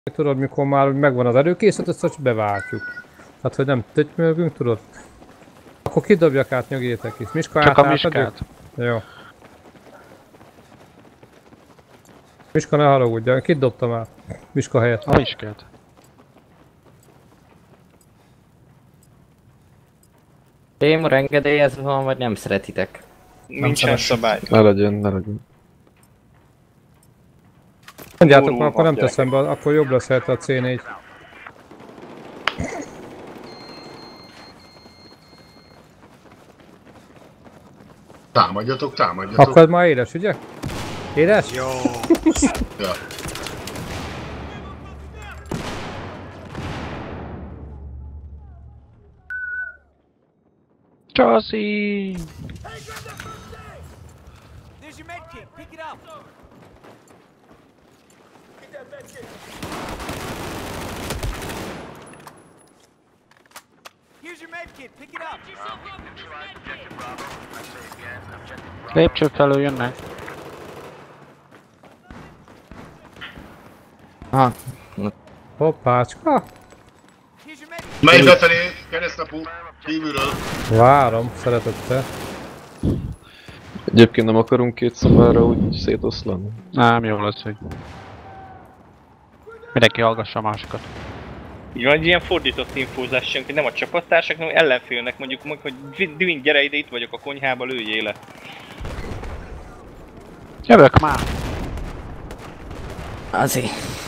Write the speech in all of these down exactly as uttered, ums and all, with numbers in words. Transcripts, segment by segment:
tudod, mikor már megvan az előkészlet, azt csak beváltjuk. Tehát, hogy nem tötymölgünk, tudod? Akkor kidobjak át, nyögjétek is. Miska Csak át, a Miskát. Jó. Miska, ne haragudj, kit dobtam át? Miska helyett. A Miskát. Témor engedélyezve van, vagy nem szeretitek? Nincsen szabály. Ne legyen, ne legyen. Mondjátok már, akkor nem teszem be, akkor jobb lesz helyett a cé négy. Támadjatok, támadjatok. Akkor már édes, ugye? Édes? Jó. Ja. Csaszi! There's your med kit. Pick it up. Get that med kit. Here's your med kit. Pick it up. Lépcső felől jönnek. Aha. Hoppácska. Here's your med kit. Menj befelé, keresztapú, kívülről. Várom, szeretettel. Egyébként nem akarunk két szobára úgy szétoszlani? Nem, jó lesz, hogy mindenki hallgassa a másikat. Így van egy ilyen fordított infózás sem, hogy nem a csapattársak, hanem ellenfélnek mondjuk, hogy Dwin, gyere ide, itt vagyok a konyhában, lőjél le. Jövök már! Azért.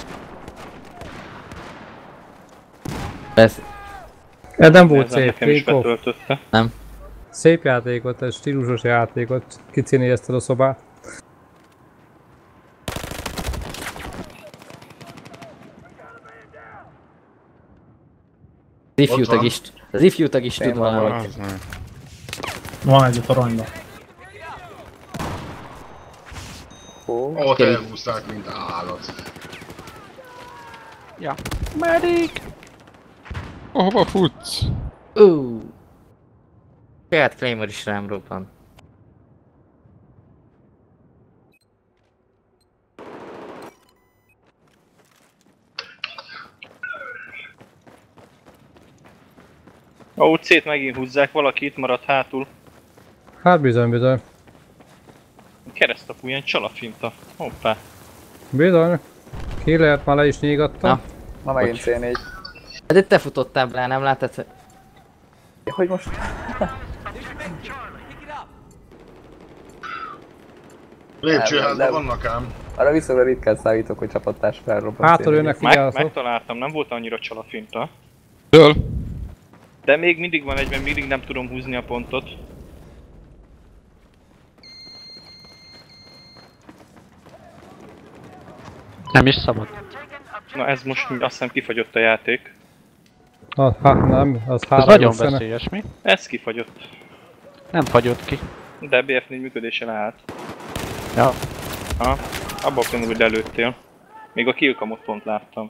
Ez... Ez nem volt Ezzel szép, nekem is Pékó. betöltötte. Nem. Szép játékot, ez stílusos játékot. Kicénézted a szobát. Az ifjú tag is, az ifjú tag is tud valamit. Van egy a toronyba. Ott elhúzták, mint állat. Ja. Medik! Ahova futsz? Ú. Saját Claymore is rám robban. A utcét megint húzzák, valaki itt maradt hátul. Hát bizony, bizony. Keresztapú, ilyen csalafinta. Hoppá. Bizony. Ki lehet, már le is nyígattam. Na. Na megint cé négy. Hát itt te futottál le, nem látod, hogy... Hogy most? Lépcsőházban vannak ám. Arra viszonylag ritkán számítok, hogy csapattárs felrobban. Hátul jönnek, Meg, figyelsz. megtaláltam, nem volt annyira csalafinta. Föl! De még mindig van egyben, mindig nem tudom húzni a pontot. Nem is szabad. Na ez most azt hiszem kifagyott a játék. Ah, hát nem, az Ez három nagyon összene. veszélyes, mi? Ez kifagyott. Nem fagyott ki. De bé ef négy működése leállt. Ja. Ha, abba a pillanatban, hogy előttél. Még a killkamot pont láttam.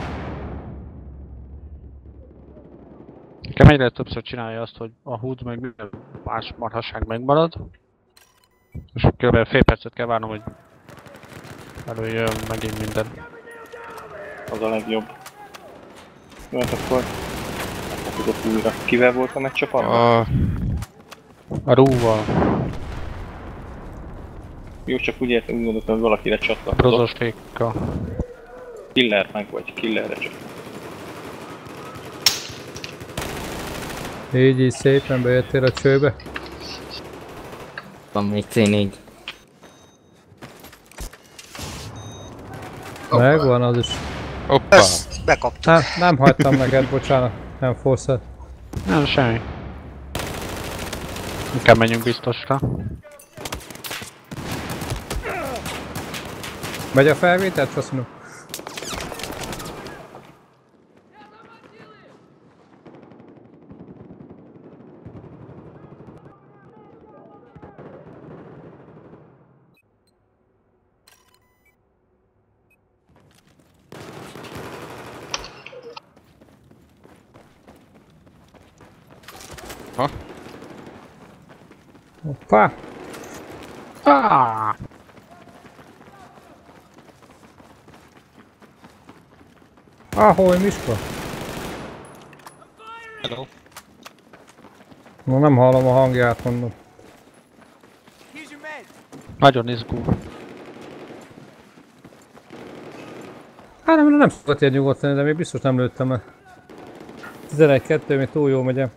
Nekem egyre többször csinálja azt, hogy a húd meg minden más marhasság megmarad. És kb. Fél percet kell várnom, hogy előjön megint minden. Az a legjobb. Jó, hát akkor... Tudok újra. Kivel volt a meccsapatban? A... A rúval. Jó, csak úgy értem, úgy gondoltam, hogy valakire csatlakozott. Brozos fékkal. Killer meg vagy, killerre csatlakozott. Így, így szépen bejöttél a csőbe. Van még cé négy. Megvan az is. Hoppá! Ezt bekaptuk. Nem, nem hagytam neked, bocsánat. Nem forszad. Nem, semmi. Inkább menjünk biztosra. Megy a felvételt, köszönöm. Ha? Hoppá! Ah! Ahogy, Miska? Hello. Na nem hallom a hangját, mondom. Here's your med. Nagyon izgul. Hát nem, nem szokott ilyen nyugodt lenni, de még biztos nem lőttem el. tizenegy kettő, még túl jó megyem.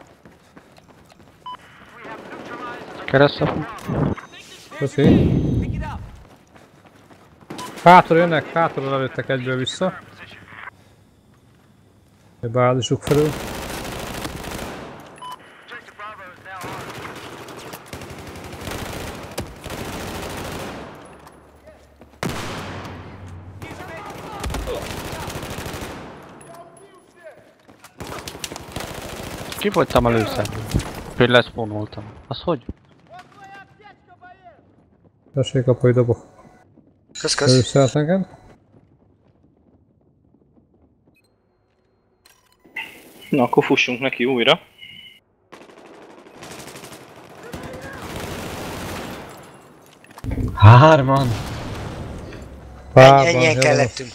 Keresztre. Köszi. Pick it up. Hátul jönnek, hátul lelőttek egyből vissza. A bázisuk felül. Ki voltam először? Hogy leszpónoltam. Az hogy? Tessék, apa, hogy dobok. Kösz, kösz. Előszert neked. Na, akkor fussunk neki újra. Hárman. Párban, Ennyien jó. kellettünk.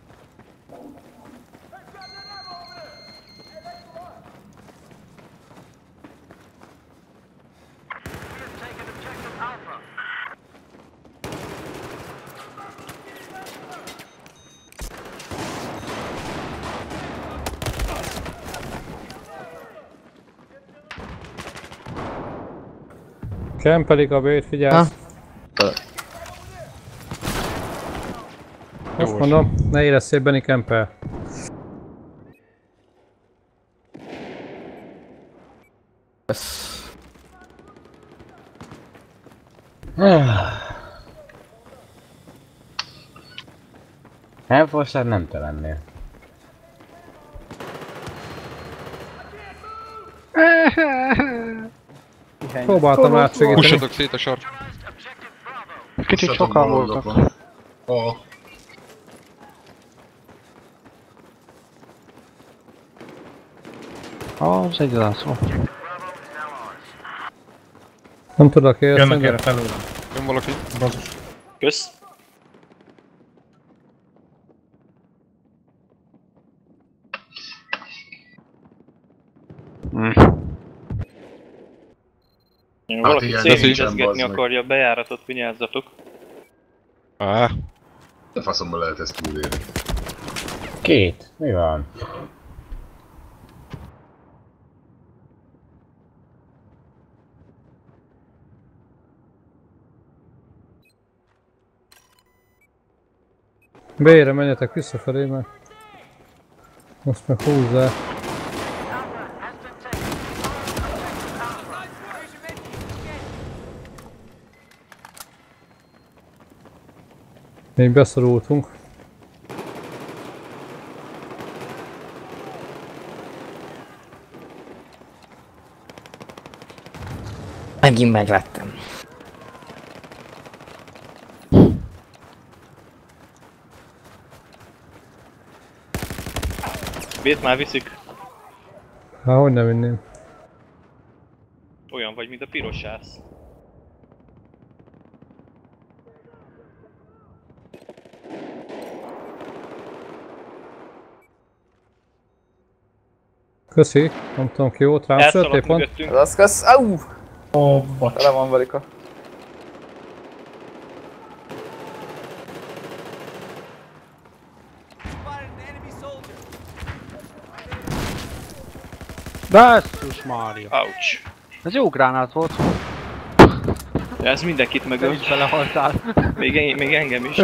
Kempelik a bét, figyelj! Most mondom, ne érezzél Benny kempel. Elforsád nem te lennél. Próbáltam átsegíteni. Hússatok szét a sart. Kicsit sokan voltak. A. Az egy zászló. Nem tudok Jönnek érteni. erre felőlem. Jön valaki. Bazus. Kösz. Mm. Ja, valaki igen, szétügyezgetni bazd meg. akarja a bejáratot, vigyázzatok. Á, De faszomban lehet ezt túlélni. Két. Mi van? B-re menjetek visszafelé, mert most meg húzzák. Még beszorultunk. Megint meglettem. Bét már viszik. Há, hogy nem vinném. Olyan vagy, mint a piros sász. Köszi, nem tudom ki volt, rám Elszaladt szörtél pont. mögöttünk. Az az kösz. Au! Ó, bocs. Tele van Valika. Spotted an enemy soldier. Basszus Mária! Ouch. Ez jó gránát volt. Ja, ez mindenkit Te megöl. is belehaltál. Még, en- még engem is.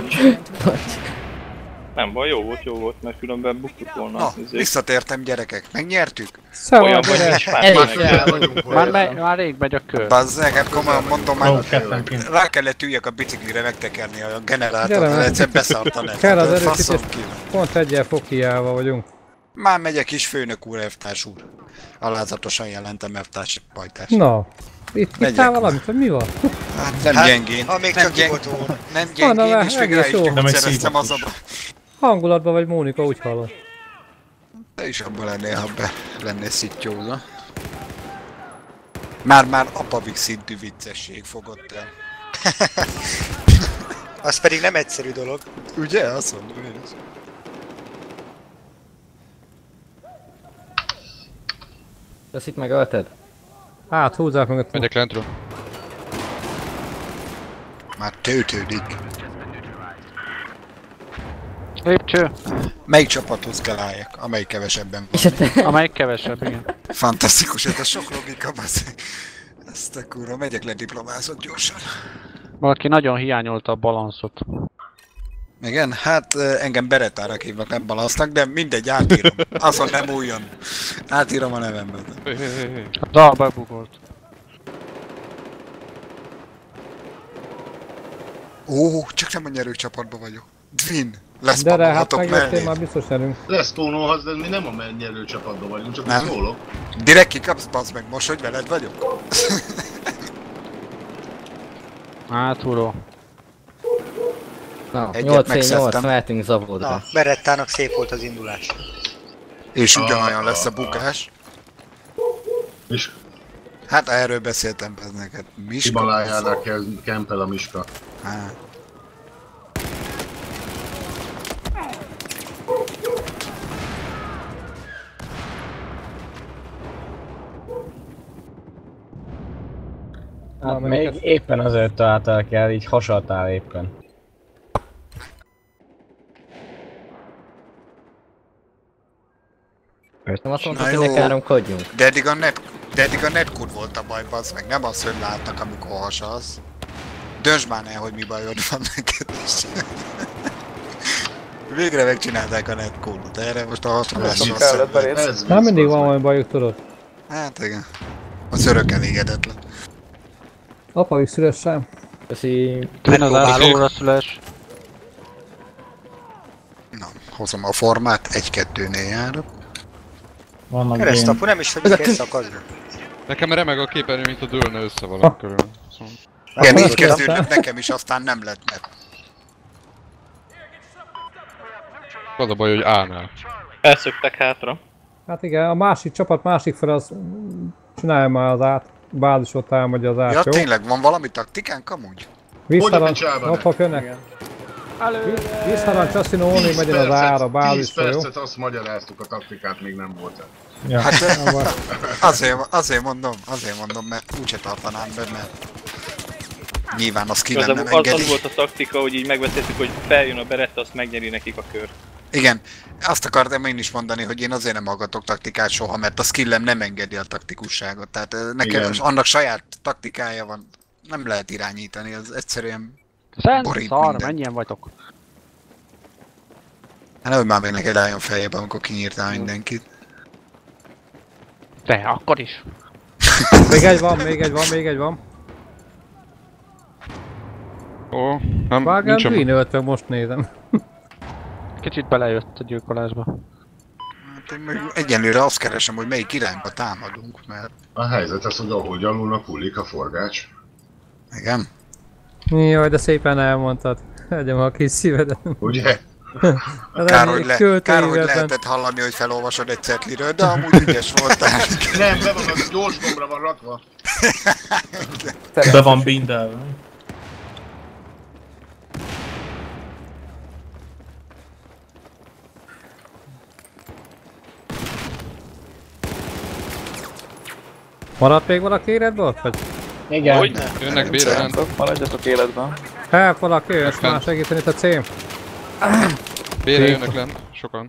Nem baj, jó volt, jó volt, mert különben buktuk volna. Na, Ezért visszatértem gyerekek, megnyertük? olyan Szóval, vagy, nincs Elég már El vagyunk Már, hozzá. me, már rég megy a kör. Bazzeg, hát komolyan mondom, Ó, már ketten kint. rá kellett üljek a biciklire megtekerni a Gyere generátort, már. de egyszer beszart a net. kell az Faszom erősítés, ki. pont egyel fokiával vagyunk. Már megyek is, főnök úr, elvtárs úr. Alázatosan jelentem elvtárs pajtárs. Na, itt Megyek. ittál valamit, vagy mi van? Hát nem Hát, gyengén. ha még nem csak gyeng... kibotó. Nem Van, gyengén, de és még egész rá is jó. Nem egy gyógyszereztem az a... szívapos. Hangulatban vagy Mónika, úgy hallod. Te is abban lennél, ha be lennél szittyóza. Már-már apavik szintű viccesség fogott el. Az pedig nem egyszerű dolog. Ugye? Azt mondom én is. Ezt itt megölted? Hát húzzák meg a túl. Megyek lentről. Már töltődik. Lépcső! Melyik csapathoz kell álljak? Amelyik kevesebben van. Amelyik kevesebb, igen. Fantasztikus, ez a sok logika, baszik. Ezt a kurva, megyek le diplomázott gyorsan. Valaki nagyon hiányolta a balanszot. Igen, hát eh, engem Berettára hívnak, nem balansznak, de mindegy, átírom. Azon nem újon. Átírom a nevemben. Hé, hé, hé, hé. A dal bebugolt. Ó, csak nem a nyerőcsapatban vagyok. Dwin, De hát leszpannolhatok megjöttél, mellé. már biztos nyerünk. Lesz tónolhatsz, de mi nem a nyerő csapatban vagyunk, csak Nem. szólok. Direkt kikapsz, bazd meg, most, hogy veled vagyok? Átúró. Na, Egyet nyolc megszedtem. nyolc, mehetünk Zavodra. Na, Berettának szép volt az indulás. És Ah, ugyanolyan ah, lesz a ah. bukás. És Hát erről beszéltem ez neked. Miska? Himalájánál kempel a Miska. Há. Hát Még éppen azért találtál el, így hasaltál éppen. Nem azt Na mondtad, jó. hogy ne káromkodjunk. De eddig a net, de eddig a netkud volt a baj, bazd meg, nem az, hogy látnak, amikor hasalsz. Döntsd már el, hogy mi bajod van neked is. Végre megcsinálták a netcodot, erre most a hasonlásra Kellett szem. berész. Ez Nem mindig vicc, van bazd valami bajuk, tudod. Hát igen. Az örök elégedetlen. Apa is szüles sem. Köszi. Tűn az állóra szüles. Na, hozom a formát, egy-kettőnél járok. Vannak Keresztapu, nem is vagy kész szakaszra. Nekem remeg a képernyő, mint a dőlne össze valami körül. Szóval... Igen, Akkor így azt kezdődött mondtál? nekem is, aztán nem lett net. Az a baj, hogy állnál. Elszöktek hátra. Hát igen, a másik csapat másik fel az mm, csinálja már az át. Bázis ott támadja az át, Ja, jó? tényleg, van valami taktikánk amúgy? Visszarancs, Hogy a picsába hoppak jönnek. Visszarancs, azt hiszem, Óni tíz megyen az percet- ára, tíz bázisra, jó? percet azt magyaráztuk, a taktikát még nem volt el. Ja. Hát Nem baj. azért, azért mondom, azért mondom, mert úgyse tartanám be, mert nyilván a skillem nem Igazából az, engedi. az volt a taktika, hogy így megbeszéltük, hogy feljön a Beretta, azt megnyeri nekik a kör. Igen, azt akartam én is mondani, hogy én azért nem hallgatok taktikát soha, mert a skillem nem engedi a taktikusságot. Tehát ö, nekem Igen. annak saját taktikája van, nem lehet irányítani, az egyszerűen... Szent Borít szar, minden. mennyien vagytok? Hát nehogy már még neked álljon feljebb, amikor kinyírtál mindenkit. De, akkor is. Még egy van, még egy van, még egy van. Ó, nem, Vágán nincs a... Green ölt meg, most nézem. Kicsit belejött a gyilkolásba. Hát én meg egyenlőre azt keresem, hogy melyik irányba támadunk, mert... A helyzet az, hogy ahogy alulnak hullik a forgács. Igen? Jaj, de szépen elmondtad. Egyem a kis szívedet. Ugye? Kár, hogy, le, költői kár, hogy véletlen. lehetett hallani, hogy felolvasod egy cetliről, de amúgy ügyes voltál. Nem, be van, az gyors gombra van rakva. Be van bindelve. Maradt még valaki életben ott? Vagy? Igen. Hogy? Jönnek bére lent. Maradjatok életben. Hát valaki jön, és már segíteni itt a cím. Bére jönnek lent. Sokan.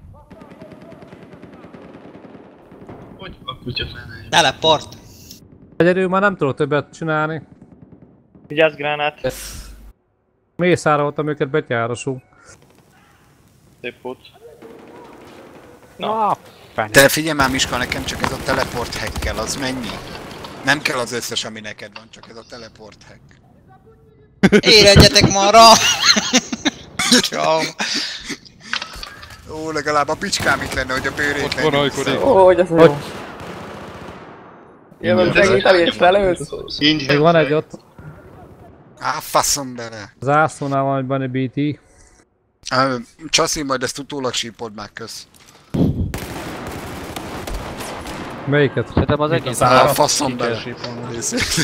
Teleport! Egyedül már nem tudok többet csinálni. Vigyázz, gránát. Mészároltam őket, betyárosul. Szép volt. Na, fene. Te figyelj már Miska, nekem csak ez a teleport hack kell, az mennyi? Nem kell az összes, ami neked van, csak ez a teleport hack. Éredjetek marra! Ciao. Ó, legalább a bicskám itt lenne, hogy a bőrét Ott van ajkodik. Ó, hogy ez a jó. Jövök segíteni és lelősz. Ingyen Még van fej. egy ott. Á, faszom bele. Az ászlónál van egy Bunny bé té. Ö, Csaszi, majd ezt utólag sípod már, kösz. Melyiket? Szerintem az egész ára. A faszom ki kell bele. sípolni.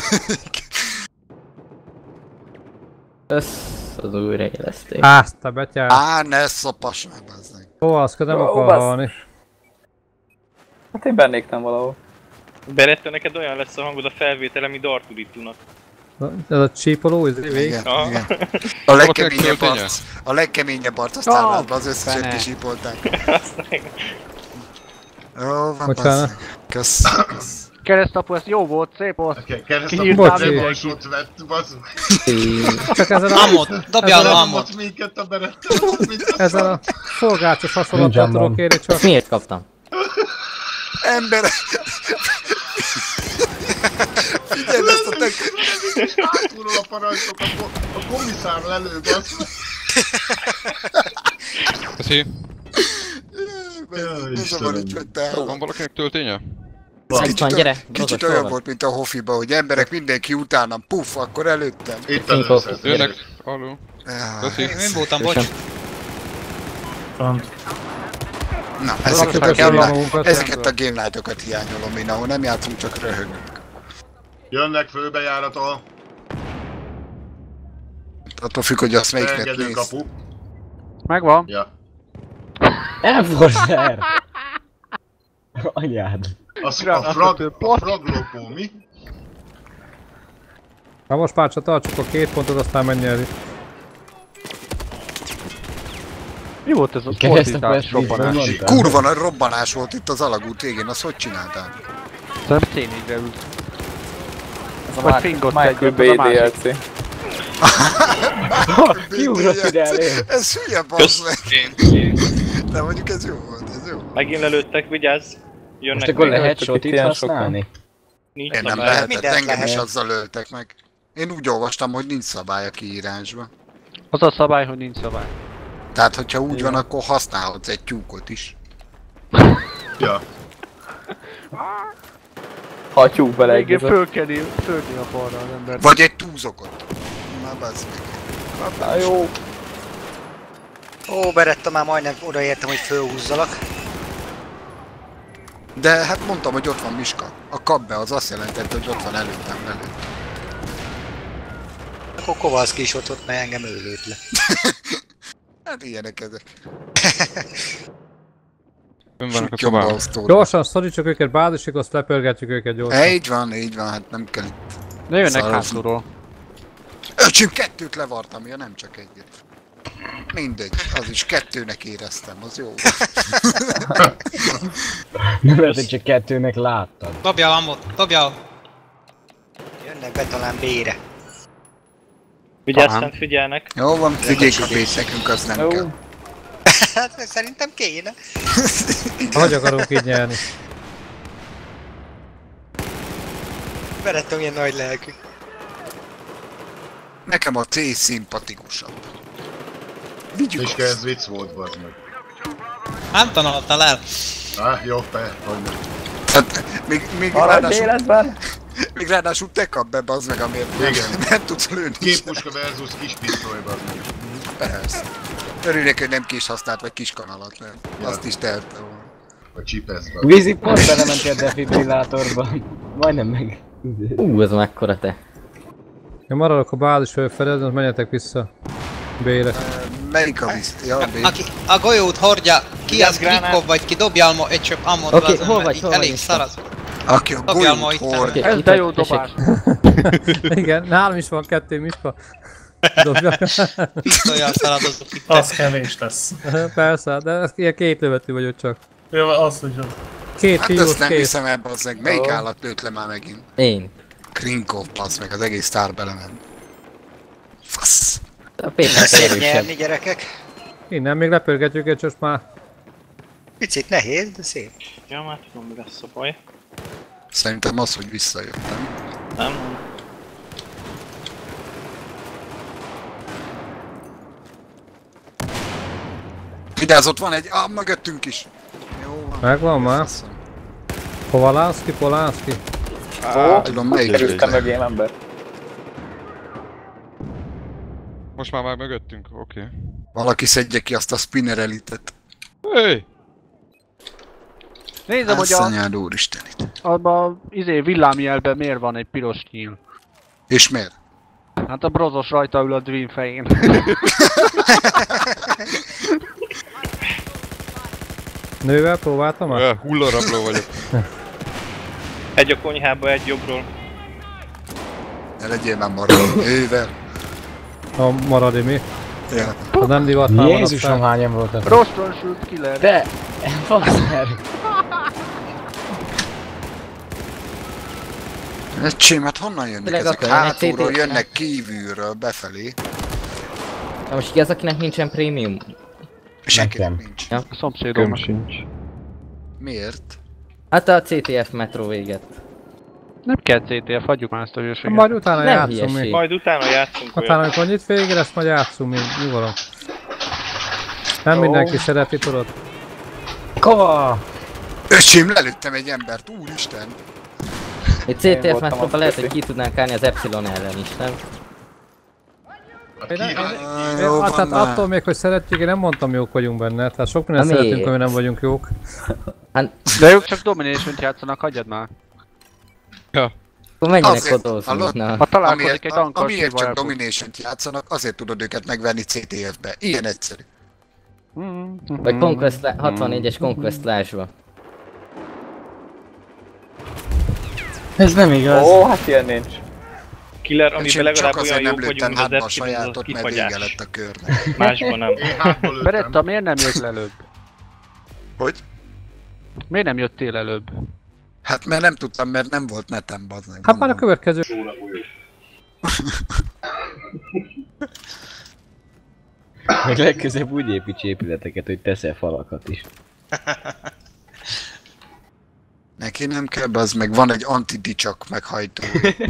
Össz az újraéleszték. Azt a betyár. Á, ne szopass már, bazdmeg. Ó, azt nem Ó, akar bassz. halni. Hát én bennéktem valahol. Beretta, neked olyan lesz a hangod a felvétel, ami Dartuditunak. Ez a csípoló, ez végig? Igen, Aha. igen. A legkeményebb tölténye? arc, a legkeményebb arc, azt Ah, állásban az összeset fene. kisípolták. Jó, van, Bocsánat. basszeg. Kösz, kösz. Keresztapu, ez jó volt, szép volt. Keresztapú Kinyírtál nem mindenkit. alsót vett, bazd meg. Csak ezzel a, Amot, dobjál ezzel a a, amot. Ott minket a Beretta, mint a ezzel a szolgácsos hasonlattal Nincs tudok ammon. érni, csak Miért kaptam? Ember! Figyeld ezt a tök... Átúrul a parancsok, a, ko- a komisszár lelő, bazd meg. Köszi. Jaj, Ez a Istenem. van így, hogy te... Van valakinek tölténye? Ez Van, kicsit, van, gyere, olyan- kicsit mozog olyan sorba. volt, mint a Hofiba, hogy emberek mindenki utánam, puff, akkor előttem. Itt Info. először. Jönnek. Alul. Ah, Köszi. Én voltam, bocs. Na, Ezeket ezeket a, köszönjük game magunkat. ezeket a game night-okat hiányolom én, ahol nem játszunk, csak röhögünk. Jönnek főbejáratól, Attól függ, hogy azt melyiknek engedő néz. kapu. Megvan. Ja. Enforcer! Anyád. Az, a, Granát frag, ötő a pont. fraglopó, mi? ha most már csak tartsuk a két pontot, aztán mennyelni. Mi volt ez a Keresztapu, ezt fordítás, robbanás? mondtam. Kurva nagy robbanás volt itt az alagút végén, azt hogy csináltál? Szerintem cé négyre ült. Ez a Vagy Michael fingott Michael egyet, az a Bay dé el másik. cé. Kiugrott ide elé. Ez hülye bassz meg. De mondjuk ez jó volt, ez jó. Megint lelőttek, vigyázz! Jönnek Most akkor még. lehet itt sotit ilyen használni? Nincs Én nem szabály. lehetett, mindent engem is lehet. azzal öltek meg. Én úgy olvastam, hogy nincs szabály a kiírásban. Az a szabály, hogy nincs szabály. Tehát, hogyha úgy van, akkor használhatsz egy tyúkot is. Ja. Ha a tyúk Végén beleegyezett. fölkeni, fölkeni a falra az ember. Vagy egy túzokot. Na bazd meg. Na jó. Ó, Beretta, már majdnem odaértem, hogy fölhúzzalak. De hát mondtam, hogy ott van Miska. A kap be, az azt jelentette, hogy ott van előttem velő. Akkor Kovalszki is ott volt, mert engem ő lőtt le. Hát ilyenek ezek. Ön vannak a Sutyomba szobában. a sztori. Gyorsan szorítsuk őket, bázisig, azt lepörgetjük őket gyorsan. Így van, így van, hát nem kell itt. Ne jönnek Szarozni. hátulról. Öcsém, kettőt levartam, ja nem csak egyet. Mindegy, az is kettőnek éreztem, az jó. Nem lehet, hogy csak kettőnek láttad. Dobjál amot, dobjál! Jönnek be talán B-re. Vigyázz, Talán. szent figyelnek. Jó van, figyeljük a bét, nekünk az nem Jó. kell. Hát szerintem kéne. Hogy akarunk így nyerni? Beretta milyen nagy lelkű. Nekem a C szimpatikusabb. Vigyük Miska, azt. ez vicc volt, bazd meg. Nem tanultál el. Ah, jó, pe, hogy nem. Hát, még, még, Maradj ráadásul, életben! még ráadásul te kap be, bazd meg, amiért nem, Igen. nem tudsz lőni. Képmuska versus kis pisztoly, bazd meg. Persze. Örülnék, hogy nem kis használt, vagy kis kanalat, mert Ja. azt is tehette volna. A csipesz, bazd. Vízi pont belementél a defibrillátorba. Majdnem meg. Ú, ez mekkora te. Én maradok a bázis fölfedezni, azt menjetek vissza. B-re. Melyik a víz? Ja, a B. Aki a golyót hordja, ki Vigyázz, az gránát. Krikov, vagy ki dobjál ma egy csöp amot, Oké, bazd hol meg, vagy, így hol vagy, elég Isten? szarad. Aki a Dobjál ma golyót itt. hord. Oké, Ez itt de vagy, jó tessék. dobás. Igen, nálam is van kettő Miska. Dobja. Pisztolyjal szaladozok itt. Az kevés lesz. Persze, de ez ilyen két lövetű vagyok csak. Jó, az hogy Két Hát fiús, azt nem kész. hiszem ebbe az meg. Melyik Ó. állat lőtt le már megint? Én. Krinkov, az meg, az egész sztár belement. Fasz. A Péter Szép erősebb. nyerni, gyerekek. Innen még lepörgetjük őket, csak már. Picit nehéz, de szép. Ja, már tudom, mi lesz a baj. Szerintem az, hogy visszajöttem. Nem? Vigyázz, ott van egy, ah, mögöttünk is. Jó van. Megvan már? Faszom. Povalánszki, Polánszki. Ó, Tudom, melyik kerültem lőtt le. mögém ember. Most már már mögöttünk, oké. Okay. Valaki szedje ki azt a spinner elitet. Hey! Nézem, hogy a, Asszonyád úristenit. abban a izé, villámjelben miért van egy piros nyíl. És miért? Hát a brozos rajta ül a Dream fején. Nővel próbáltam már? Ö, Hullarabló vagyok. Egy a konyhába, egy jobbról. Ne legyél már marad. Ővel. A maradi mi? Ja. Ha nem divat már Jézusom, hányan voltak. Rostron sült killer. De! Faszer! Öcsém, hát honnan jönnek Tényleg ezek? akkor, Hátulról egy jönnek kívülről, befelé. Na most ki az, akinek nincsen prémium? Senkinek nincs. Ja. A szomszédom sincs. Miért? Hát a cé té ef metró véget. Nem kell cé té ef, hagyjuk már ezt a hülyeséget. Majd utána Nem játszunk hülyeség. még. Majd utána játszunk Utána, olyat. amikor nyit végre, ezt majd játszunk még. Nyugodom. Nem mindenki szereti, tudod. Kova! Öcsém, lelőttem egy embert, úristen! Egy cé té ef voltam metróban a lehet, közé. hogy ki tudnánk állni az Epsilon ellen is, nem? Hát Én, ki, én, hát, én, Jó én, van tehát már. attól még, hogy szeretjük, én nem mondtam jók vagyunk benne. Tehát sok mindent Na szeretünk, miért? ami nem vagyunk jók. De ők csak Domination-t játszanak, hagyjad már. Akkor menjenek Azért, oda, hallod? na. Ha találkozik Amiért, egy a- ankar amiért csak Domination-t játszanak, azért tudod őket megvenni cé té ef-be. Ilyen egyszerű. Vagy Conquest, La- hatvannégyes Conquest Lásba. Ez nem igaz. Ó, hát ilyen nincs. Killer, amiben Öcsém, legalább csak olyan azért nem jók vagyunk, lőttem mint az hátba a Epsilon, az sajátot, mert vége kifagyás. lett a körnek. Másban nem. én hátba lőttem. Beretta, miért nem jött előbb? Hogy? Miért nem jöttél előbb? Hát mert nem tudtam, mert nem volt netem, bazd meg. Hát már a következő. Meg legközebb úgy építs épületeket, hogy teszel falakat is. Neki nem kell, bazd meg, van egy antidicsak meghajtó.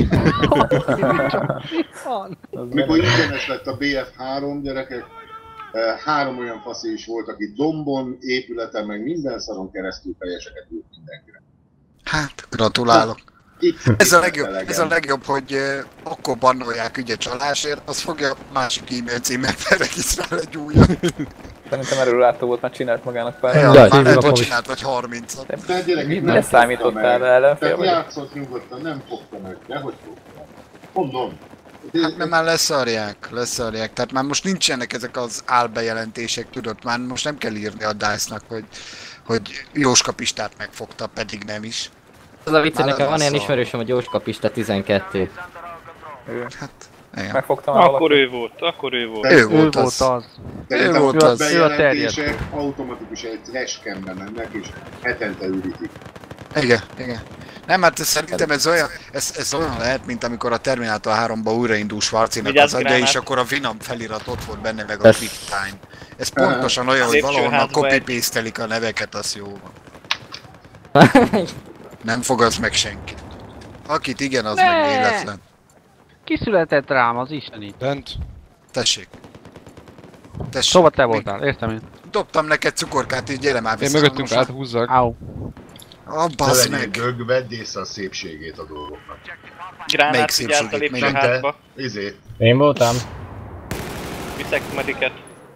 Mikor ingyenes lett a bé ef három, gyerekek, eh, három olyan faszi is volt, aki dombon, épületen, meg minden szaron keresztül teljeseket ült mindenkire. Hát, gratulálok. Itt, Ez a itt legjobb, elegem. ez a legjobb, hogy uh, akkor bannolják ugye csalásért, az fogja a másik e-mail címmel felregisztrál egy újat. Szerintem erről látó volt, már csinált magának pár. Ja, Ja, már hívjuk lehet, akkor hogy is. csinált vagy harmincat. De gyerekek, Mit nem ne fogta számítottál, meg. ellenfél Tehát vagy? játszott nyugodtan, nem fogta meg. Dehogy fogta. Mondom. Hát mert már leszarják, leszarják. Tehát már most nincsenek ezek az álbejelentések, tudod, már most nem kell írni a dásznak, hogy, hogy Jóska Pistát megfogta, pedig nem is. Az a vicc, hogy Már nekem van az ilyen a- ismerősöm, hogy Jóska Pista tizenkettő. Hát, igen. Megfogtam a Akkor valakit. ő volt, akkor ő volt. Ő Ő volt volt az. az. Szerintem volt a az. bejelentések automatikus egy trashcambe mennek, és hetente ürítik. Igen, igen. Nem, hát szerintem ez olyan, ez, ez olyan lehet, mint amikor a Terminator háromba újraindul Schwarzinak Vigyázz, az agya, gránát. és akkor a Venom felirat ott volt benne, meg a Ez- Quick Time. Ez pontosan olyan, hogy valahonnan Lépcsőházba egy- copy-pastelik a neveket, az jó van. Nem fogadsz meg senkit. Akit igen, az meg életlen. Kiszületett rám az isteni. Bent. Tessék. Tessék. Szóval te voltál, értem én. Dobtam neked cukorkát, és gyere már Én vissza. mögöttünk Most- áthúzzak. Au. Ah, Ne bassz legyél meg. dög, vedd észre a szépségét a dolgoknak. Gránát Melyik vigyázz a szépségét? Nem te, lépcsőházba. izé. Én voltam. Viszek mediket.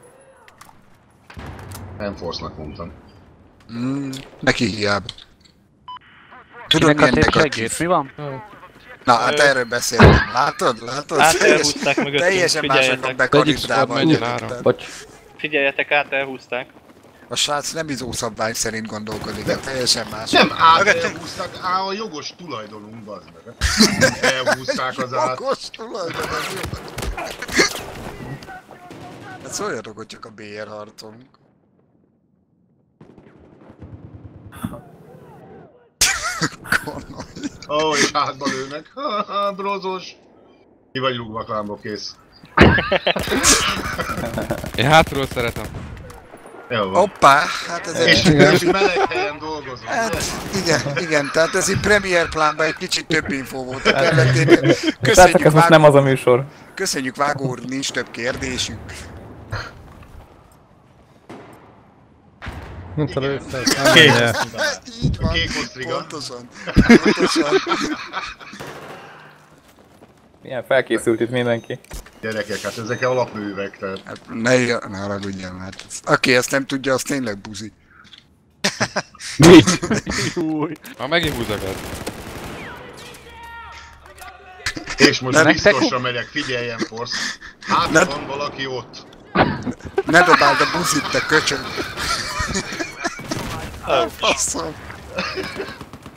Nem forsznak mondtam. Mm, neki hiába. Tudod, Kinek a milyen tép negatív. segít? Mi van? Na, hát erről beszéltem. Látod? Látod? Át elhúzták mögöttünk, Teljesen mások a figyeljetek. bekalibdában. Egyik squad menjen Bocs. Figyeljetek, át elhúzták. A srác nem izó szabvány szerint gondolkodik, de teljesen más. Nem át elhúzták, á, a jogos tulajdonunk, bazd meg. Elhúzták az át. Jogos tulajdon, az jó. Hát szóljatok, hogy csak a bé er harcolunk. Ó, és hátba lőnek. Ha-ha, brozos. Ki vagy rúgva, klámba, kész. Én hátulról szeretem. Jó van. Hoppá, hát ez És, egy... és meleg helyen dolgozom. Hát, igen, igen, tehát ez egy Premiere plánban egy kicsit több infó volt a területén. Látszik, Köszönjük, ez most nem Vágó, az a műsor. köszönjük Vágó úr, nincs több kérdésünk. Mint a lőszer. Kék. Így van, Kék osztriga. pontosan, pontosan. Milyen felkészült itt mindenki. Gyerekek, hát ezek alapművek, tehát. Hát ne, ne haragudjam, hát aki ezt nem tudja, az tényleg buzi. Új. Már megint húzagat. És most Nem, biztosra megyek, figyeljen, Forsz. Hát Ne- van valaki ott. Ne dobáld a buzit, te köcsög! Faszom!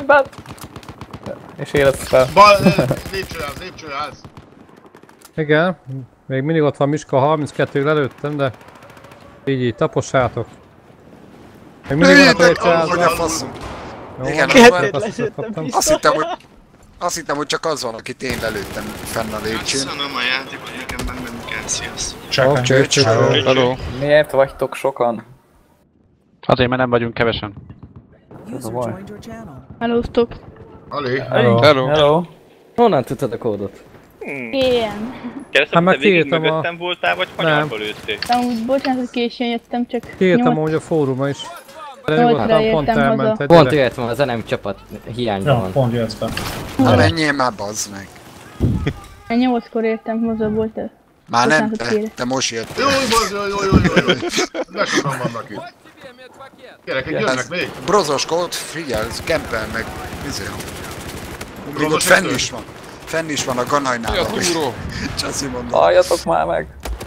Rendben! És élesz fel. Bal, lépcsőház, lépcsőház. Igen, még mindig ott van Miska, harminckettő lelőttem, de így így tapossátok. Még mindig van a lépcsőházban. Hogy a faszom. Igen, azt hittem, hogy azt hittem, hogy csak az van, akit én lelőttem fenn a lépcsőn. Köszönöm a játékot, nekem bennünk kell, sziasztok. Csak Cső, cső, Hello. Miért vagytok sokan? Azért, mert nem vagyunk kevesen. Ez a baj. Hellóztok. Alé. Hello. Hello. Hello. Honnan tudtad a kódot? Hmm. Igen. Kérdeztem, Hát te végig megkértem a- mögöttem voltál, vagy hanyarba lőttél? Amúgy bocsánat, hogy későn jöttem, csak Kiírtam nyolc- amúgy a fóruma is. De Nyolcra nyugodtan pont jöttem elment haza. egy Pont gyerek. jöhet van, az nem csapat hiányban Ja, van. pont jössz be. Hát menjél már, bazd meg. Én nyolckor értem haza, volt ez. Már nem, Bocsánatot te, kérek. te most Jó, jöttél. bazd, jó, jó, jó, jó, jó. De sokan vannak itt. Gyerekek, jönnek még? Brozoska ott, figyelj, kempel meg, izé. Még ott Brozos fenn ötven? is van. Fenn is van a ganajnál. Mi a túró? Csaszi mondom. Halljatok már meg!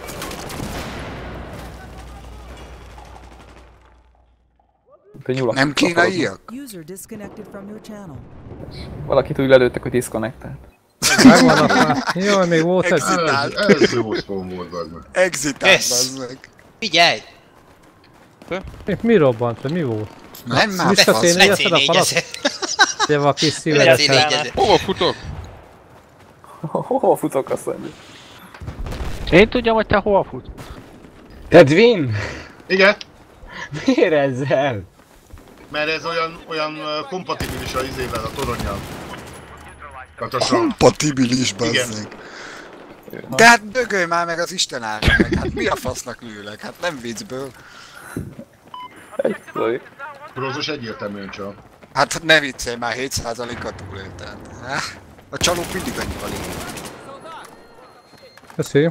Nem kínaiak? Valakit úgy lelőttek, hogy disconnectált. Megvannak már. Jaj, még volt egy... Exitált. Ez, ez jó szkón volt, bazd meg. Exitált, Yes. bazd meg. Figyelj! Mi- Mi robbant? Mi volt? Nem már, Vissza fasz. szénni eszed a falat? Lecénégyezze. Ugye van a kis Legyen szívedet. színégyezze. Hova futok? Hova futok azt mondja? Én tudjam, hogy te hova fut. Tedvin! Igen, Miért ezzel? mert ez olyan, olyan ö, kompatibilis a izével, a toronnyal. Tehát a sor. Kompatibilis, Igen. bazd meg. De hát dögölj már meg az Isten áldja meg, hát mi a fasznak lőlek, hát nem viccből. Egy, Zoli. Brózos egyértelműen csak. Hát ne viccelj már, hét százalékkal túlélt, tehát. Ah, a csalók mindig annyival él. Köszi.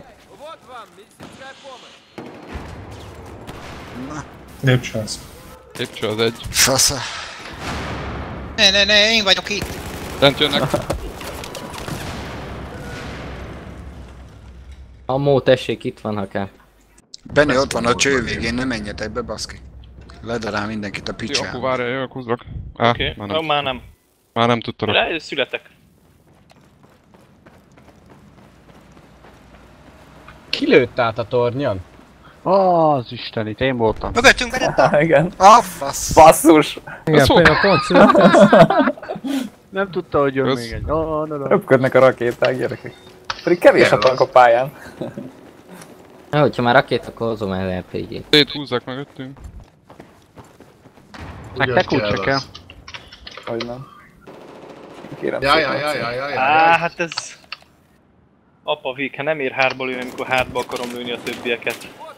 Lépcsőház. Lépcső az egy. Fasza. Ne, ne, ne, én vagyok itt. Lent jönnek. Ammó, tessék, itt van, ha kell. Benni ott van a cső végén, ne menjetek be, baszki. Ledarál mindenkit a Jó, akkor picsába. várjál, jövök, húzlak. Á, Oké, már okay. nem. Már nem. Már nem tudtalak. De születek. Ki lőtt át a tornyon? Az Isten, itt én voltam. Mögöttünk Beretta. Ah, igen. Ah, fasz. Basszus! Igen, például pont születtem. Nem tudta, hogy jön Kösz. még egy. Oh, no, no. Röpködnek a rakéták, gyerekek. Pedig kevés a tank a pályán. Na, hogyha már rakéta, akkor hozom el er pé gét. Szét húzzák mögöttünk. Nektek úgy se kell. Hogy nem. Kérem Jaj, szépen, jaj, jaj, jaj, jaj, Á, jaj. hát ez... Apa véke, nem ér hátba lőni, amikor hátba akarom lőni a többieket.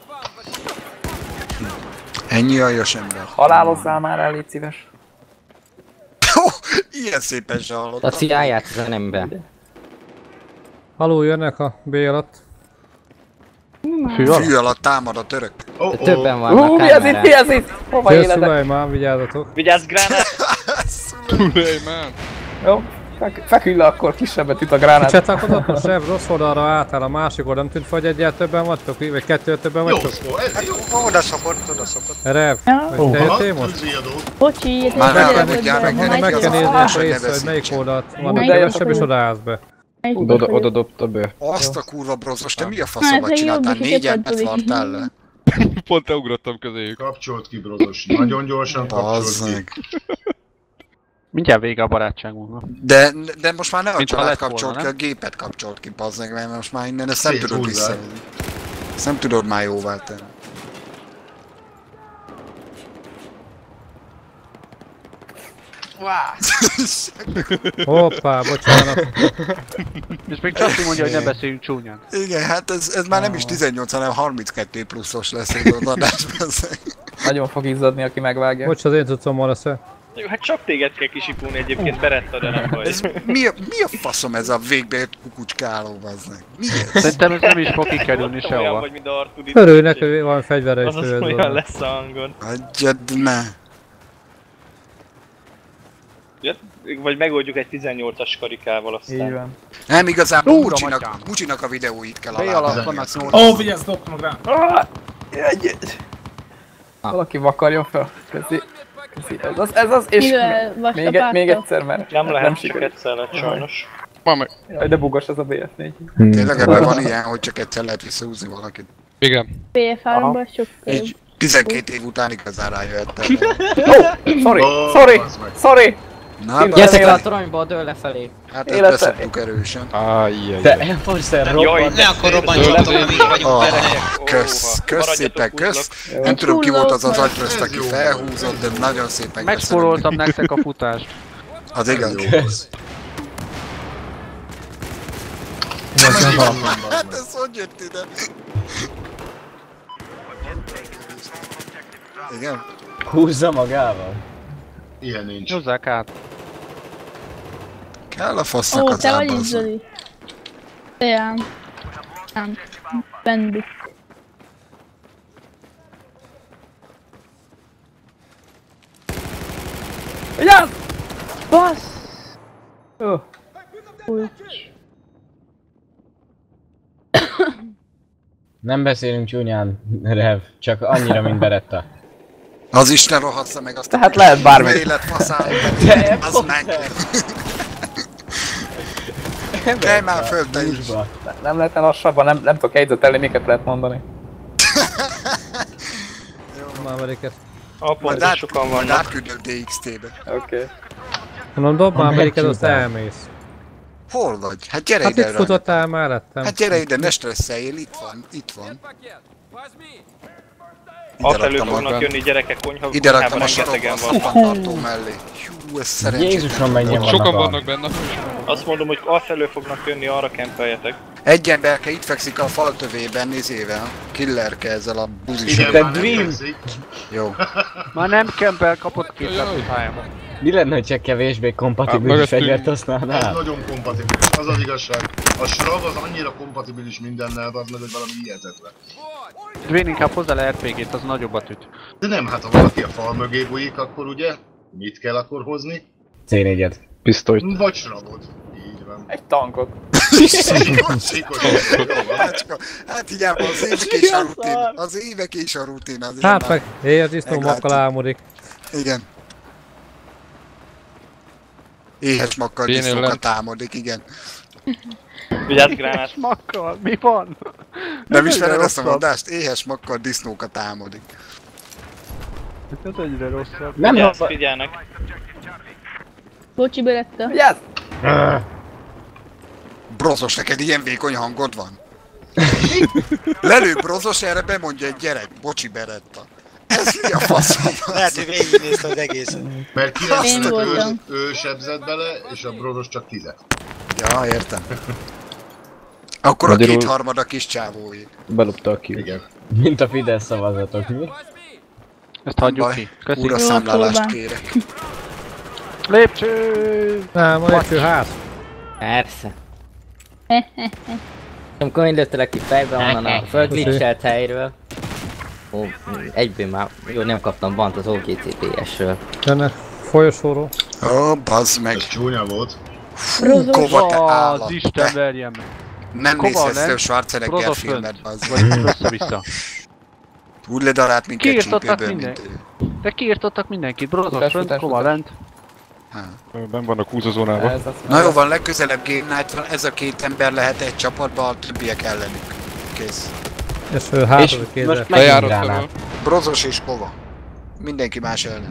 Ennyi aljas ember. Halálozzál már el, légy szíves. Oh, ilyen szépen se hallottam. A ciáját az ember. Haló, jönnek a B alatt. Fű alatt? Fű alatt támad a török. Oh, oh. Többen vannak Hú, mi ez itt, kámárán. mi ez itt? Hova Jön éledek? Szulajmán, vigyázzatok. Vigyázz, gránát! Tulej, man! Jó, Fek, fekülj le akkor, kisebbet üt a gránát. Csatlakozott most Rev, rossz oldalra álltál, a másik oldal, nem tűnt, hogy egyel többen vagytok, vagy kettő többen vagytok? Jó, ez jó. Oda szokott, oda szokott. Rev, Ja. te jöttél most? Bocsi, Már Meg meg kell, meg kell, meg, meg meg, meg kell kell nézni az a hogy rész, ne hogy melyik veszítsen. oldalt van Melyik a kevesebb, és oldalt? odaállsz be. Oda, oda dobta be. Azt a kurva brozos, te mi a Hát, faszomat ez csináltál? jobb is, Négyen hogy betvartál le? Pont te ugrottam közéjük. Kapcsolt ki, brozos. Nagyon gyorsan kapcsolt Az ki. meg. Mindjárt vége a barátságunknak. De, de most már ne a Mint ha család lett volna, kapcsolt ki, nem? a gépet kapcsolt ki, bazzeg, mert most már innen ezt nem tudod Széthúzzák. vissza. Ezt nem tudod már jóvá tenni. Hoppá, bocsánat. És még Csasi mondja, hogy ne beszéljünk csúnyán. Igen, hát ez, ez már nem is tizennyolc, hanem harminckettő pluszos lesz ez az adásban. Nagyon fog izzadni, aki megvágja. Bocs, az én tudszom van össze. Jó, hát csak téged kell kisipulni egyébként, Beretta, de nem baj. Ez mi, a, mi a faszom ez a végbeért kukucskáló, bazzeg? Mi ez? Szerintem ez nem is fog kikerülni Olyan sehova. vagy, mint a Artudit. Örülnek, hogy van fegyverre is Az az tőled olyan volna. lesz a hangon. Adjad ne. Ja, vagy megoldjuk egy tizennyolcas karikával Így aztán. van. Nem igazából Uram, Mucsinak, atyám. Mucsinak a videóit kell B alatt vannak alávenni. nyolc. Ó, vigyázz, dobtam a gránát. Ah, egy- Valaki vakarjon fel. Köszi. Köszi. Ez az, ez az, és Mivel még, vastap egy- még áttal? egyszer, mert Nem lehet sikerült. csak egyszer lett sajnos. Már meg. Jaj, de bugos ez a bé ef négy. Tényleg ebben van ilyen, hogy csak egyszer lehet visszahúzni valakit. Igen. bé ef háromban sok jobb. És tizenkét év után igazán rájöttem. Oh, sorry, Ó, sorry, bazd meg. sorry! Na, Én- Gyertek Élet- le a toronyból, dől lefelé. hát ezt Élete- beszoptuk erősen. Ajjaj. Te Enforcer Jaj, robban. ne akkor robbanjatok, mi vagyunk Ah, gyerekek. kösz, kösz Maradjatok szépen, húzlak. kösz. Nem tudom ki volt az az agyröszt, aki Ez jó. felhúzott, de nagyon szépen köszönöm. Megspóroltam nektek a futást. Az igaz. Kösz. Hát ez hogy jött ide? Igen? Húzza magával. Ilyen nincs. Hozzák át. Kell a fasznak Ó, az te vagy itt, ábazza. Zoli. Te ám. Ám. Bendi. Vigyázz! Bassz! Ó, Úgy. Nem beszélünk csúnyán, Rev. Csak annyira, mint Beretta. Az Isten rohadsz meg azt Tehát lehet bármi. élet faszán. Te Az meg. Kelj már föl te is. Húsba. nem lehetne lassabban, nem, nem tudok jegyzetelni, miket lehet mondani. Már meriket. A Majd, pont át, sokan majd vannak. átküldök dé iksz té-be. Oké. Okay. Mondom, dob már meriket, azt megcsúszál. elmész. Hol vagy? Hát gyere Hát ide, itt Rany. futottál mellettem. Hát gyere ide, ne stresszeljél, itt van, itt van. Ide Afelől raktam, fognak a, jönni gyerekek konyha, ide raktam konyhában a rengetegen sarokba a van. szappantartó mellé. Hú, ez szerencsétlen. Jézusom, mennyien vannak Sokan a... vannak benne. Azt mondom, hogy afelől fognak jönni, arra kempeljetek. Egy emberke itt fekszik a fal tövében, nézével. Killerke ezzel a buzis. Igen, Te már nem dream. érzik. Jó. Már nem kempel, kapott két a pályába. Mi lenne, hogy csak kevésbé Hát, kompatibilis mögöttünk. fegyvert Ez használnál? nagyon kompatibilis, az az igazság. A Shrag az annyira kompatibilis mindennel, az meg, hogy valami hihetetlen. Dwayne inkább hozzá le er pé gét, az nagyobbat üt. De nem, hát ha valaki a fal mögé bújik, akkor ugye mit kell akkor hozni? cé négyet. Pisztolyt. Vagy Shragot. Így van. Egy tankot. Sikos, sikos, jó van. Hácska, hát hiába az évek és a rutin. Az évek és a rutin azért Hát már- meg, éjjel disznó meglátjuk. makkal álmodik. Igen. Éhes makkal Én disznókat ellen. támadik, igen. Vigyázz, gránát! Makkal, mi van? Nem ismered egyre ezt a rosszabb. mondást? Éhes makkal disznókat támadik. Ez egyre rosszabb. Nem Vigyázz, hova... figyelnek! Bocsi, Beretta. Vigyázz! Brozos, neked ilyen vékony hangod van? Lelő Brozos, erre bemondja egy gyerek. Bocsi Beretta. Ez mi a faszom? Lehet, hogy végignézte az egészet. Mert Én kilencvenet voltam. ő, ő sebzett bele, és a Brozos csak tízet. Ja, értem. Akkor a Magyarul- kétharmad a kis csávói. Belopta a kiút. Igen. Mint a Fidesz szavazatok, mi? Ezt hagyjuk Baj, ki. Köszi. újra Jó, számlálást próbál. kérek. Lépcső! Nem, a lépcső ház. Persze. Amikor én lőttelek ki fejbe onnan a földglitchelt helyről. Ó, egyből már, jó, nem kaptam bant az o gé cé pé es-ről. Jönnek folyosóról. Ó, bazd meg. Ez csúnya volt. Fú, Kova, te állat, az Isten te. verjem meg. Nem Kova nézhetsz lent, több Schwarzenegger Brodos filmet, fönt. bazd. Vagy össze-vissza. Úgy ledarált minket Kiirtottak csípőből, minden. mint... De kiirtottak mindenkit, Brodos Futás, fönt, futás, Kova futás. lent. Ben vannak húzózónában. Ez az. Na jó van, legközelebb Game Night van, ez a két ember lehet egy csapatban, a többiek ellenük. Kész. És ő hátul kézzel. most Lejárod megint felől. gránát. Brozos és Kova. Mindenki más ellen.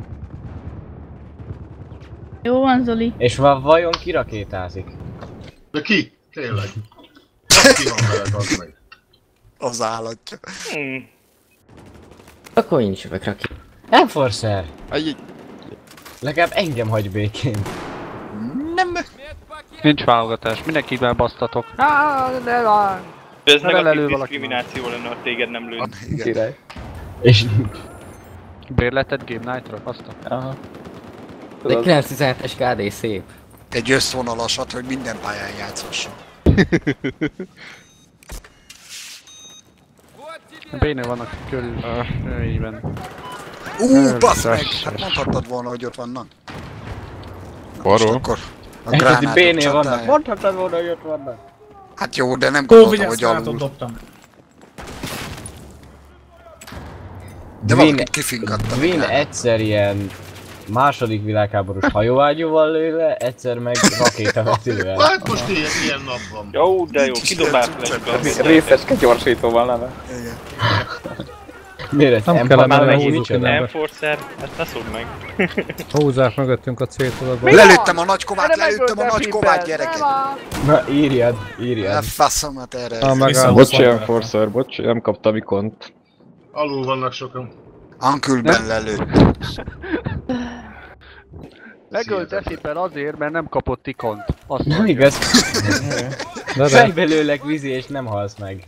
Jó van, Zoli. És va- vajon ki rakétázik? De ki? Tényleg. Ki van veled, az meg? Az állatja. Hmm. Akkor én is jövök rá ki. Enforcer! Ajj, Legalább engem hagy békén. Nem. Nincs válogatás, mindenkivel basztatok. Á, de van. Ez Ne lelő negatív valaki diszkrimináció lenne, ha téged nem lőn. Igen. Király. És Bérleted Game Night-ra? Azt a... Aha. De kilenc tizenhetes ká dé szép. Egy összvonalasat, hogy minden pályán játszhasson. Bénél vannak körül. Uh, így van. Ú, bassz meg! Összes. Hát mondhattad volna, hogy ott vannak. Na, Baró. most akkor a Ezek gránátok B-nél vannak. csatája. Mondhatod volna, hogy ott vannak. Hát jó, de nem Ó, gondoltam, vigyázz, hogy gránátot alul. dobtam. De Dwin, valakit kifingattam. Dwin egyszer ilyen második világháborús hajóágyúval lőve, egyszer meg rakétavetővel. Hát most ilyen, ilyen nap van. Jó, de jó, kidobált flashbe. Részecske gyorsítóval neve. Igen. Miért ez Nem M kellene hatvan húzni micsoda? innen. Enforcer, ezt ne szokd meg. Húzzák mögöttünk a céltudatba. Lelőttem a nagykovát, lelőttem a nagykovát, gyerekek! Na írjad, Ne írjad. faszomat erre. Ah, megállom. Bocsi, Enforcer, bocs, nem kaptam ikont. Alul vannak sokan. Ankülben lelőtt. Legölt Efiper azért, mert nem kapott ikont. Azt Nem mondja. igaz. De de. Fejbe lőlek vízi és nem halsz meg.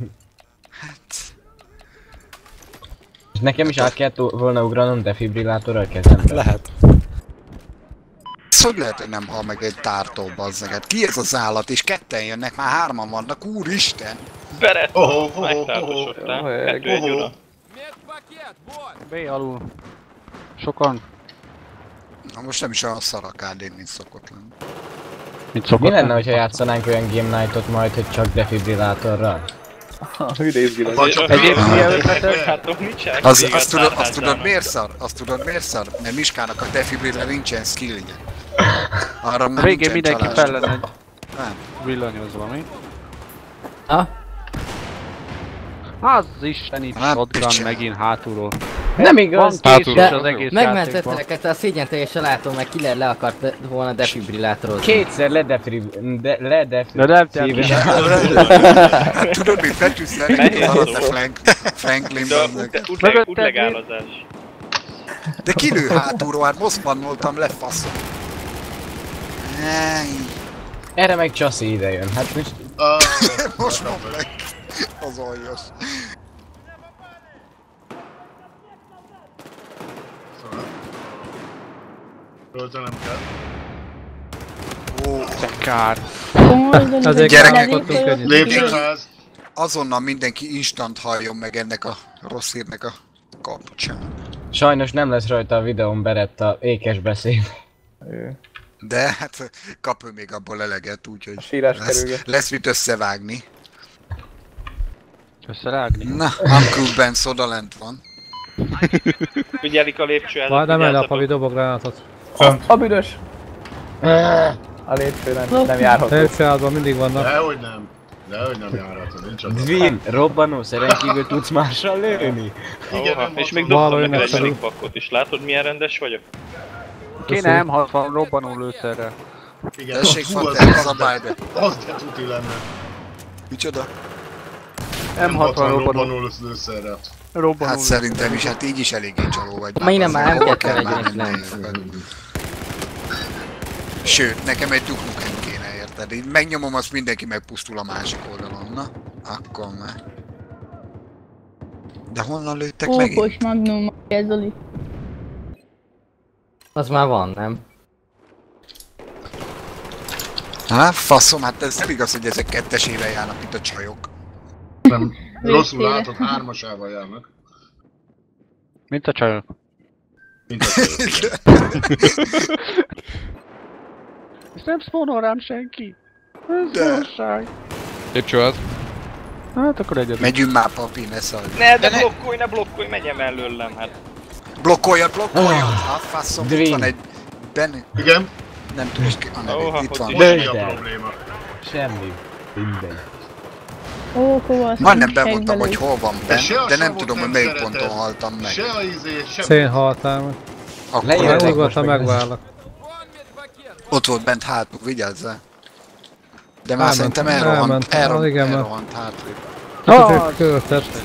És nekem is át kellett volna ugranom defibrillátorral a kezembe. Lehet. Ez hogy lehet, hogy nem hal meg egy tártó, bazzeg? Hát ki ez az állat? És ketten jönnek, már hárman vannak, úristen! Beret! Oh, oh, oh, Megtártosodtál. oh, oh, Kettő egy oh, oda. B alul. Sokan. Na most nem is olyan szar a ká dé, mint szokott lenni. Mint szokott. Mi lenne, hogyha játszanánk olyan Game Night-ot majd, hogy csak defibrillátorral? Hüdészgileg. Egyébként ilyen ötletes? Hát nincsen. Az, azt, tudod, azt tudod miért szar? Azt tudod miért szar? Mert Miskának a defibriller nincsen skillje. Arra már Végén nincsen mindenki csalás. fel lenne Nem. villanyozva, mi? Ah, Az isteni Hát, shotgun picsa. megint hátulról. Nem igaz! Van késés Hátulról. az egész megmentettelek játékban. ettől a szégyenteljesen látom, meg Killer le akart de- volna defibrillátorozni. Kétszer ledefib... De, ledef... De nem Hát tudod mit, betűztek? Nehéz Alatt a szó. Frank, Franklin De bazzeg. úgy- úgy- Mögötted úgy legálazás. De kilő hátulról, hát moszpannoltam le, faszom. Ej, Erre meg Csaszi ide jön, hát most... Ah, most mondd meg. Az aljas. Töltenem kell. Ó, De kár. Ezért Gyerekek, kaptunk ennyit. Lépcsőház. azonnal mindenki instant halljon meg ennek a rossz hírnek a kapcsán. Sajnos nem lesz rajta a videón Beretta ékes beszéd. De hát kap ő még abból eleget, úgyhogy Sírás lesz, kerülget. lesz mit összevágni. Összerágni. Na, Uncle Ben odalent van. Figyelik a lépcsőházat. Várj, nem el a vigyázzatok. Pavi dobok gránátot. A büdös! A lépcső nem, nem járható. Lépcsőházban mindig vannak. Dehogy nem. Dehogy nem járható, nincs az. Dwin, robbanó szeren kívül tudsz mással lőni? Igen, Oha, nem és még Valahol dobtam neki egy megfelelő. melikpakkot is. Látod milyen rendes vagyok? Kéne M hatvan robbanó lőszerrel. Igen, Tessék, fú, az- Fater, az- szabálj be. Az de tuti lenne. Micsoda? M hatvan robbanó. robbanó lőszerrel. Robbanó Hát lőszerrel. szerintem is, hát így is eléggé csaló vagy. Ma innen már nem Hova kell kell már negyvenegy menni? Sőt, nekem egy duknukem kéne, érted? Így megnyomom, azt mindenki megpusztul a másik oldalon. Na, akkor már. De honnan lőttek megint? Ókos magnum, ez Zoli. Az már van, nem? Hát faszom, hát ez nem igaz, hogy ezek kettesével járnak, mint a csajok. Nem, rosszul Végtére. látod, hármasával járnak. Mint a csajok. Mint a csajok, igen. És nem spawnol rám senki. Ez De. valóság. Lépcső az. Hát akkor egyedül. Megyünk már, papi, ne szarj. Ne, de blokkolj, ne blokkolj, menjem mellőlem, hát. Blokkoljad, blokkoljad! Ah. Ah, faszom, Dream. itt van egy... Benni... Igen? Nem tudom, és ki... A nevét, Óha, itt hogy van. is. Most mi a De. probléma? Semmi. Mindegy. Ó, kovasz. Majdnem bemondtam, hogy hol van De Ben, se a de nem savot tudom, hogy nem melyik szereted. ponton haltam meg. Se a izét, se... Szénhaltál meg. Akkor Lejöttek ott, Leugott, ha most meg. megvállak. ott volt bent hátul, vigyázzál. De már Elment, szerintem elment. elrohant, Ah, elrohant, igen, mert- elrohant hátrébb. Hát, hogy költett.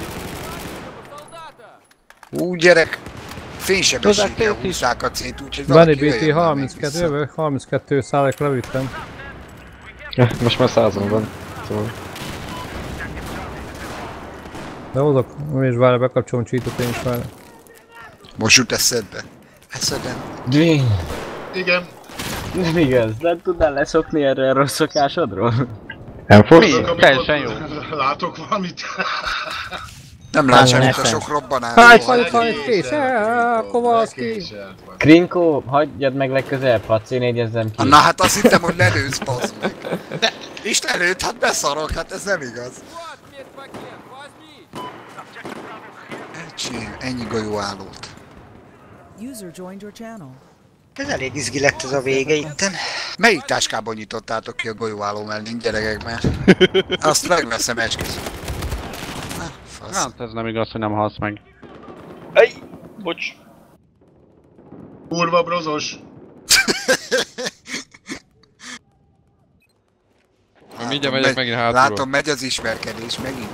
Ú, gyerek! Fénysebességgel húzzák a cét, úgyhogy Benny valaki bé té jöjjön már még harminckettő, vissza. jövök, harminckettő szállek levittem. Most már százon van. Szóval. De hozok, és várj, bekapcsolom cheatot én is várj. Most jut eszedbe. Eszedben. Dwayne, Igen. nem igaz, nem tudnál leszokni erre a rossz szokásodról? Nem fogsz? Tudok, amikor Teljesen jó. Látok valamit. Nem látsz Nem, semmit a nem. sok robbanás. Háj, van itt, van itt, kész! Kovalszki! Krinko, hagyjad meg legközelebb, hadd szénégyezzem ki. Na hát azt hittem, hogy lelősz, bazd meg. De, és lelőtt, hát beszarok, hát ez nem igaz. Ennyi, ennyi golyóállót. User joined your channel. Ez elég izgi lett ez a vége itten. Melyik táskában nyitottátok ki a golyóálló mellint, gyerekek, mert azt megveszem, esküszöm. Na, fasz. Hát ez nem igaz, hogy nem halsz meg. Ej, bocs. Kurva brozos. Mindjárt megy- megyek megint hátulról. Látom, megy az ismerkedés megint.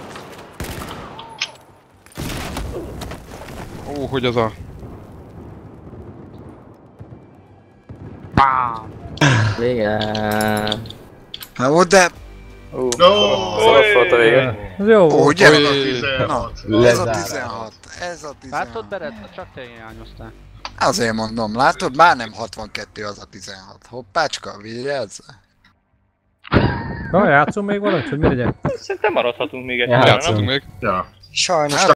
Ó, hogy az a... Igen. Na ott, de... Ó, No! szarasz volt a vége. Ez jó Ó, volt. gyere! Oly. Na, tizenhat. ez a Lezárás. tizenhat. Ez a Látod tizenhat. Beretta? Csak te hiányoztál. Azért mondom, látod? Már nem hatvankettő az a tizenhat. Hoppácska, vigyázz! Na, játszunk még valamit, hogy mi legyen? Szerintem maradhatunk még egy Ja, kicsit, Játszunk nem? még. Ja. Sajnos